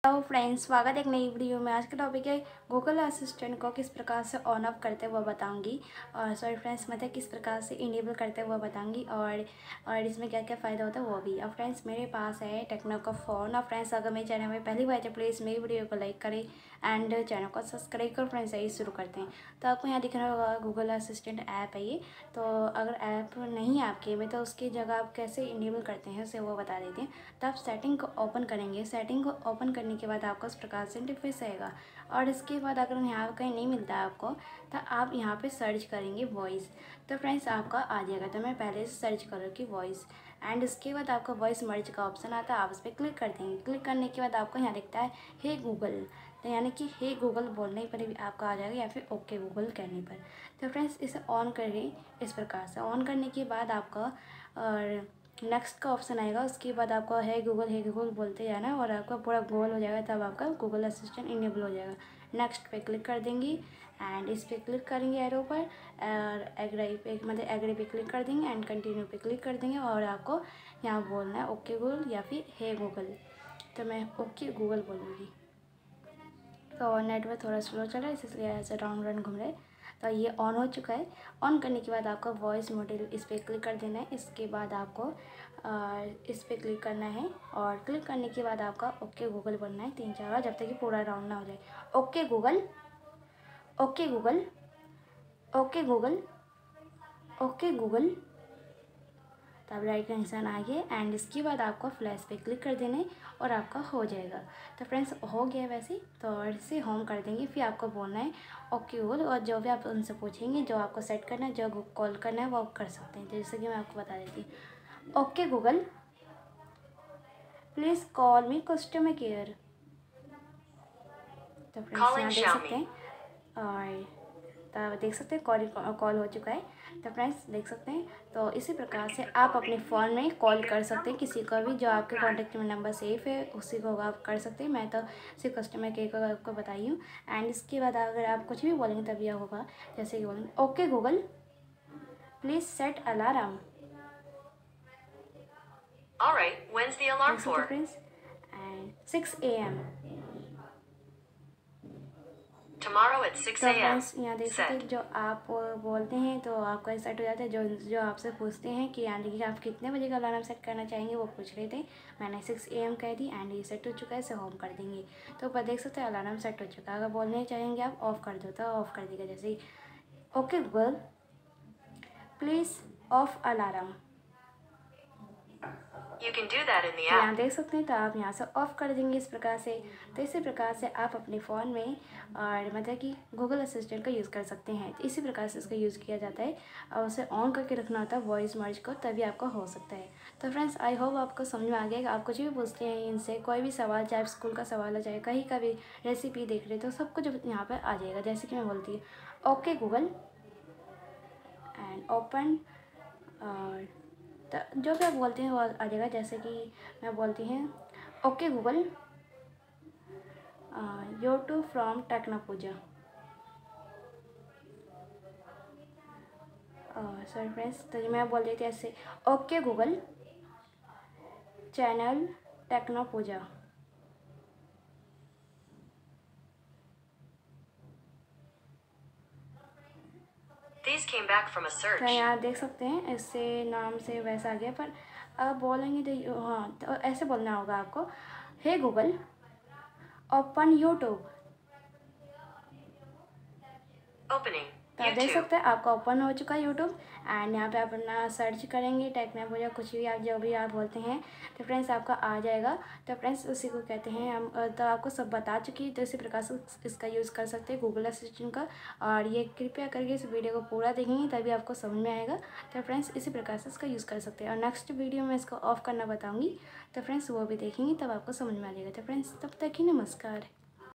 Hello friends, स्वागत है एक नई वीडियो में। आज का टॉपिक है गूगल असिस्टेंट को किस प्रकार से ऑन ऑफ करते हैं वो बताऊंगी। और सॉरी फ्रेंड्स, मतलब किस प्रकार से इनेबल करते हैं वो बताऊंगी और इसमें क्या क्या फ़ायदा होता है वो भी। और फ्रेंड्स, मेरे पास है टेक्नो का फ़ोन। और फ्रेंड्स, अगर मेरे चैनल में पहली बार है प्लीज़ मेरी वीडियो को लाइक करें एंड चैनल को सब्सक्राइब करो। फ्रेंड्स, यही शुरू करते हैं। तो आपको यहाँ दिख रहा होगा गूगल असिस्टेंट ऐप है ये। तो अगर ऐप नहीं है आपके में तो उसकी जगह आप कैसे इनेबल करते हैं उसे वो बता देते हैं। तो आप सेटिंग को ओपन करेंगे। सेटिंग को ओपन करने के बाद आपको इस प्रकार से इंटरफेस आएगा। और इसके बाद अगर यहाँ कहीं नहीं मिलता है आपको तो आप यहाँ पे सर्च करेंगे वॉइस। तो फ्रेंड्स, आपका आ जाएगा। तो मैं पहले से सर्च करूँगी वॉइस एंड इसके बाद आपको वॉइस मर्ज का ऑप्शन आता है, आप उस पर क्लिक कर देंगे। क्लिक करने के बाद आपको यहाँ दिखता है हे गूगल, तो यानी कि हे गूगल बोलने पर भी आपका आ जाएगा या फिर ओके गूगल कहने पर। तो फ्रेंड्स, इसे ऑन करिए। इस प्रकार से ऑन करने के बाद आपका और नेक्स्ट का ऑप्शन आएगा। उसके बाद आपको हे गूगल बोलते जाना और आपका पूरा गोल हो जाएगा। तब आपका गूगल असिस्टेंट इनेबल हो जाएगा। नेक्स्ट पे क्लिक कर देंगे एंड इस पर क्लिक करेंगे एरो पर और एग्री पे क्लिक कर देंगे एंड कंटिन्यू पे क्लिक कर देंगे। और आपको यहाँ बोलना है ओके गूगल या फिर हे गूगल। तो मैं ओके गूगल बोलूँगी। तो नेटवर्क थोड़ा स्लो चल रहा है इसलिए ऐसे राउंड घूम रहे। तो ये ऑन हो चुका है। ऑन करने के बाद आपका वॉइस मॉडल इस पर क्लिक कर देना है। इसके बाद आपको इस पर क्लिक करना है और क्लिक करने के बाद आपका ओके गूगल बोलना है 3-4 बार, जब तक कि पूरा राउंड ना हो जाए। Okay Google, okay Google, okay Google, okay Google. तब राइट का निशान आ गया एंड इसके बाद आपको फ्लैश पे क्लिक कर देना है और आपका हो जाएगा। तो फ्रेंड्स, हो गया वैसे। तो और इसे होम कर देंगे। फिर आपको बोलना है ओके गूगल और जो भी आप उनसे पूछेंगे, जो आपको सेट करना है, जो कॉल करना है वो आप कर सकते हैं। जैसे कि मैं आपको बता देती हूँ, okay Google please call me customer care. तो फ्रेंड्स, यहाँ देख सकते हैं और तो देख सकते हैं कॉल हो चुका है। तो फ्रेंड्स, देख सकते हैं। तो इसी प्रकार से आप अपने फ़ोन में कॉल कर सकते हैं किसी को भी, जो आपके कॉन्टैक्ट में नंबर सेफ है उसी को आप कर सकते हैं। मैं तो सिर्फ कस्टमर केयर को आपको बताई हूँ। एंड इसके बाद अगर आप कुछ भी बोलेंगे तभी यह होगा। जैसे कि बोलेंगे okay Google please set alarm. Alright, when's the alarm देख सकते for? हैं friends and 6 AM। Tomorrow at 6 तो a.m. फ्रेंड्स, यहाँ देख सकते Set. हैं जो आप बोलते हैं तो आपका सेट हो जाता है। जो आपसे पूछते हैं कि यानी कि आप कितने बजे का अलार्म सेट करना चाहेंगे वो पूछ रहे थे। मैंने 6 AM कह दी एंड ये सेट हो चुका है। इसे होम कर देंगे तो ऊपर देख सकते हैं अलार्म सेट हो चुका है। अगर बोलने चाहेंगे आप ऑफ़ कर दो तो ऑफ़ कर देगा। जैसे ही okay Google please off alarm. You can do that in the तो यहाँ app. देख सकते हैं। तो आप यहाँ से ऑफ़ कर देंगे इस प्रकार से। तो इसी प्रकार से आप अपने फ़ोन में और मतलब कि गूगल असिस्टेंट का यूज़ कर सकते हैं। तो इसी प्रकार से इसका यूज़ किया जाता है और उसे ऑन करके रखना होता है वॉइस मर्ज को, तभी आपका हो सकता है। तो फ्रेंड्स, आई होप आपको समझ में आ गया। आप कुछ भी पूछते हैं इनसे, कोई भी सवाल, चाहे स्कूल का सवाल हो, चाहे कहीं का भी रेसिपी देख रहे तो सब कुछ यहाँ पर आ जाएगा। जैसे कि मैं बोलती हूँ ओके गूगल एंड ओपन, और तो जो भी आप बोलते हैं वो आ जाएगा। जैसे कि मैं बोलती हूँ okay Google YouTube from techno Pooja. Sorry friends, तो मैं बोल देती ऐसे okay Google channel techno Pooja. These came back from a तो search. यहाँ देख सकते हैं इससे नाम से वैसा आ गया। पर अब बोलेंगे तो हाँ, तो ऐसे बोलना होगा आपको hey Google open YouTube. Opening. तो आप देख YouTube. सकते हैं आपका ओपन हो चुका है यूट्यूब एंड यहाँ पे आप अपना सर्च करेंगे टेक्नो पूजा, कुछ भी आप जो भी आप बोलते हैं तो फ्रेंड्स आपका आ जाएगा। तो फ्रेंड्स, उसी को कहते हैं हम। तो आपको सब बता चुकी, तो इसी प्रकार से इसका यूज़ कर सकते हैं गूगल असिस्टेंट का। और ये कृपया करके इस वीडियो को पूरा देखेंगे तभी आपको समझ में आएगा। तो फ्रेंड्स, इसी प्रकार से इसका यूज़ कर सकते हैं और नेक्स्ट वीडियो में इसको ऑफ़ करना बताऊँगी। तो फ्रेंड्स, वो भी देखेंगे तब आपको समझ में आ जाएगा। तो फ्रेंड्स, तब तक ही नमस्कार।